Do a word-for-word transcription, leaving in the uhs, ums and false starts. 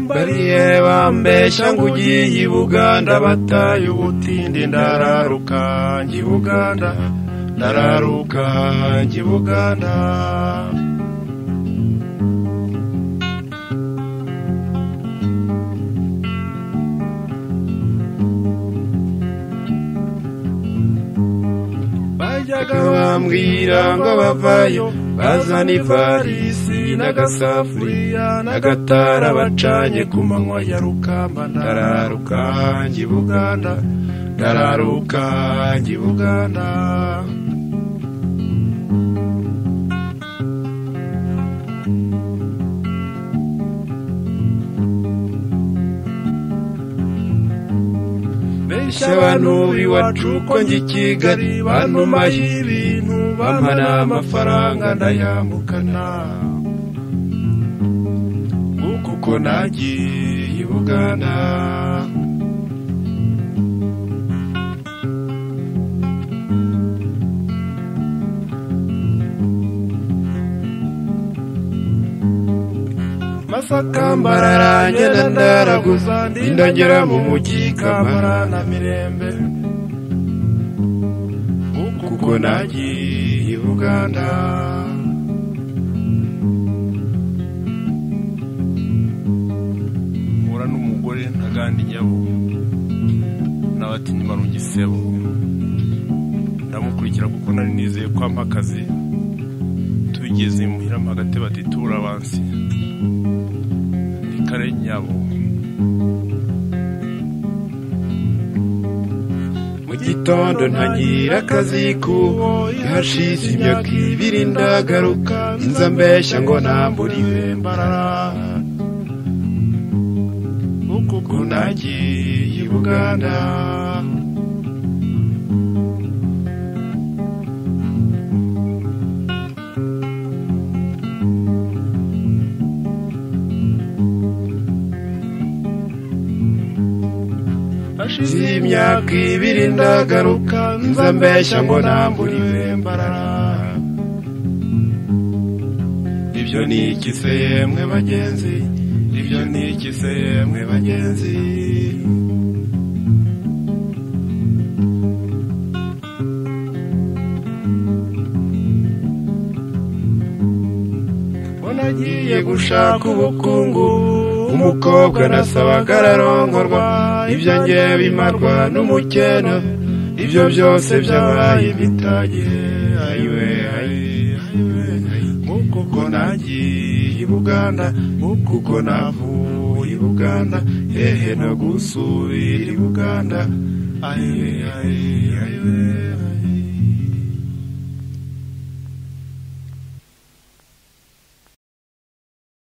bariye bambeshya ngo ugiye i Buganda bataye ubutindi ndararuka njye i Buganda ndararuka njye i Buganda bajyaga bambwira ngo bavayo bazana ivarisi n'agasafuriya n'agatara bacanye ku manywa ya rukamba ndararuka njye i Buganda ndararuka njye i Buganda abantu iwacu ko njye i Kigali bantumaho ibintu bampa n'amafaranga ndayambukana kuko nagiye i Buganda Masaka mbararanye ndaraguza ndagera mu mujyi Kampala na Mirembe kuko nagiye i Buganda mura n'umugore ntagandi nyabo nabati nyuma rugisebo ndamukurikira kuko nari nizeye ko ampakazi tugeze muhira magate batitura abansi kare nyabo mu gitondo ntagira akazi kubo ihashize imyaka ibiri ndagaruka inza mbeshya ngo namburiwe mbarara kuko nagiye i Buganda hashize imyaka ibiri ndagaruka nza mbeshya ngo namburiwe mbarara ibyo ni iki se yemwe bagenzi ibyo ni iki se yemwe bagenzi nagiye gushaka ubukungu umukobwa nasabaga ararongorwa ibyo nge bimarwa n'umukene ibyo byose byabaye imitage ayiwe ayiwe kuko nagiye i Buganda kuko navuye i Buganda hehe no gusubira i Buganda ayiwe ayiwe